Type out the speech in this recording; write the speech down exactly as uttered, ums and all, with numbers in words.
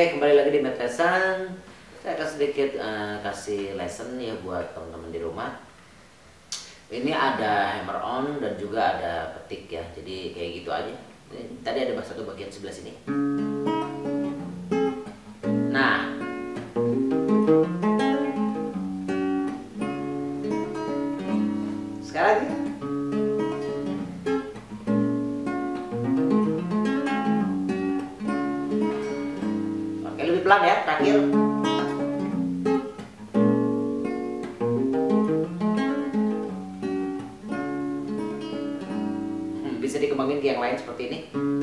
kembali lagi di Math Lesson. Saya akan sedikit uh, kasih lesson ya buat teman-teman di rumah. Ini ada hammer on dan juga ada petik ya. Jadi kayak gitu aja. Ini, tadi ada satu bagian sebelah sini. Nah, sekarang oke, lebih pelan ya, terakhir. Hmm, bisa dikembangin ke yang lain seperti ini.